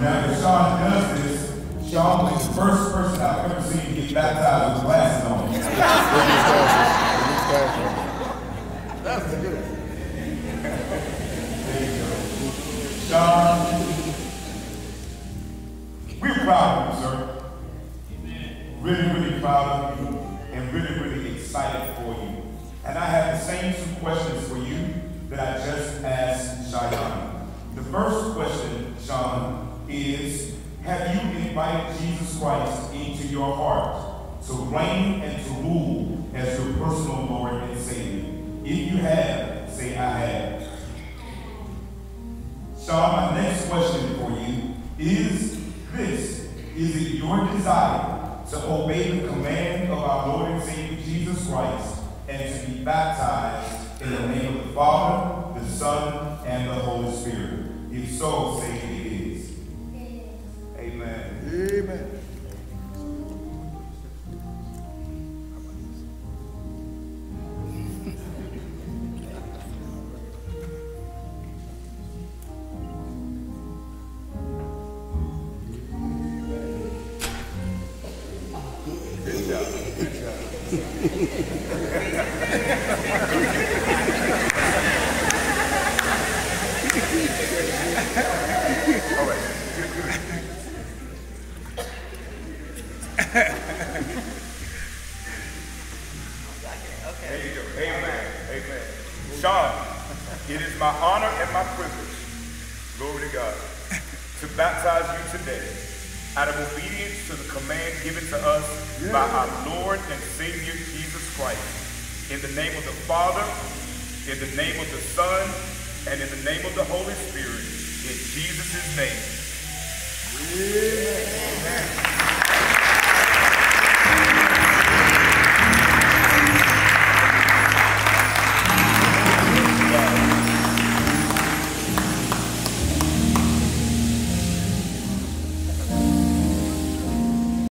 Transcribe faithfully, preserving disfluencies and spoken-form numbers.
Now, if Sean does this, Sean is the first person I've ever seen get baptized with glasses on. That's good. There you go. Sean, we're proud of you, sir. Really, really proud of you and really, really excited for you. And I have the same two questions for you that I just asked Cheyenne. The first question, Sean, is have you invited Jesus Christ into your heart to reign and to rule as your personal Lord and Savior? If you have, say I have. Sean, my next question for you is this. Is it your desire to obey the command of our Lord and Savior Jesus Christ and to be baptized in the name of the Father, the Son, and the Holy Spirit? If so, say it is. Amen. Amen. Good job. Good job. All right. There you go. Amen. Amen. Sean, it is my honor and my privilege, glory to God, to baptize you today out of obedience to the command given to us yeah. by our Lord and Savior Jesus Christ. In the name of the Father, in the name of the Son, and in the name of the Holy Spirit, in Jesus' name. Yeah.